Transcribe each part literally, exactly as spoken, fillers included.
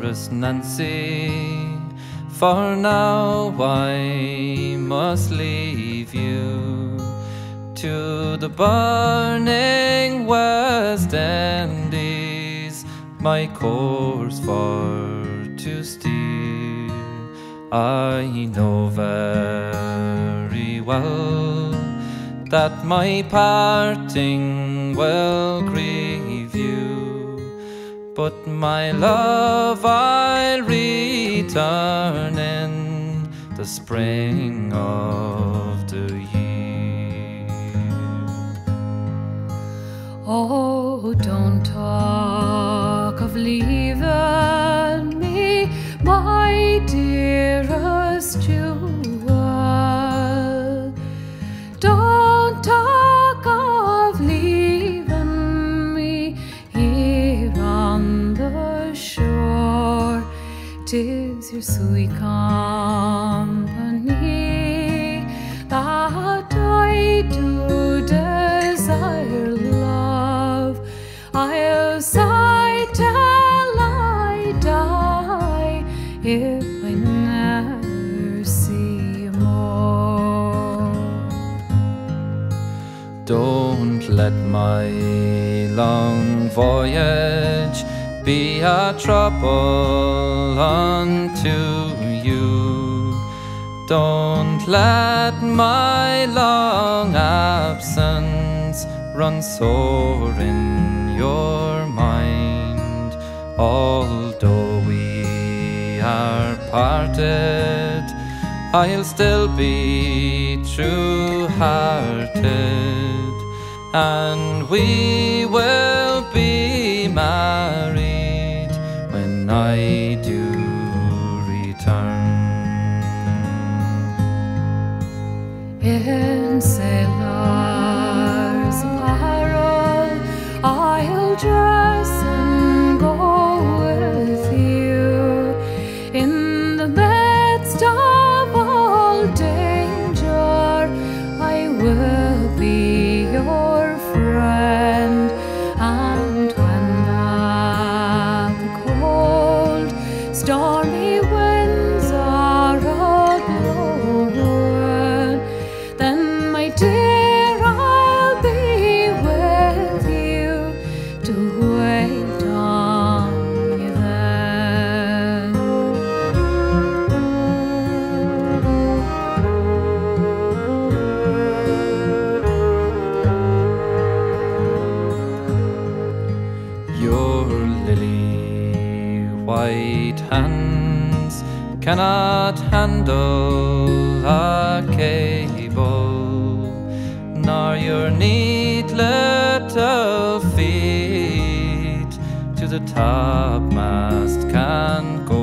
dearest Nancy, for now I must leave you to the burning West Indies, my course for to steer. I know very well that my parting will grieve you, but my love I'll return in the spring of the year. Oh, don't talk of leaving me, my dearest Jewel. Don't talk of leaving me here on the shore. 'Tis your sweet company that I do desire, love. I'll sigh till I die if I never see you more. Don't let my long voyage be a trouble unto you. Don't let my long absence run sore in your mind. Although we are parted, I'll still be true-hearted, and we will be married when I do return. In sailor's apparel I'll dress and go with you. In the midst of all danger I will be your friend, and when the cold stormy winds are a-blowing, then my dear I'll be with you to wait on you then. Your lily white hands cannot handle a cable, nor your neat little feet to the topmast can go.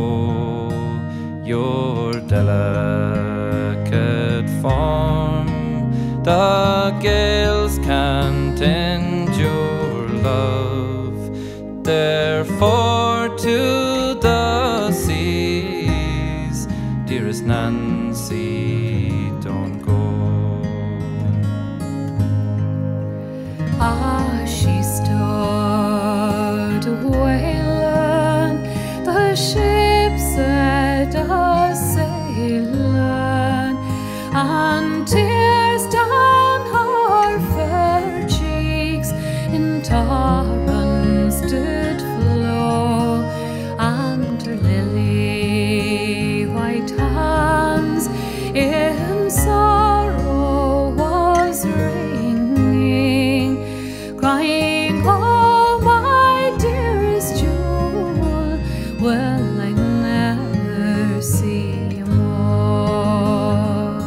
Your delicate form the gales can't endure, love. Therefore to the seas, dearest Nancy, don't go. Ah, she stood a-wailing, the ship set a-sailing, and tears down her fair cheeks in torrents did flow, and her lily white hands in sorrow was wringing, crying, oh my dearest Jewel, will I never see you more.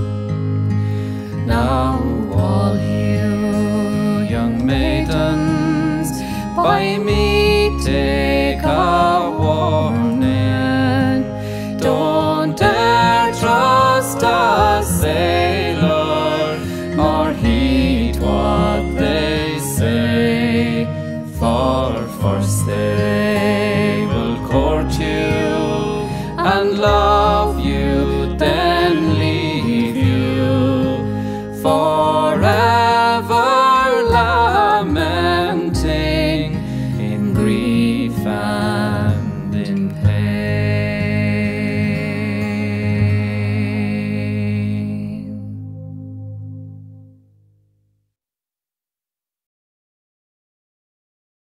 Now all you young maidens by me take a warning. Don't dare trust a sailor or heed what they say, for first they will court you and love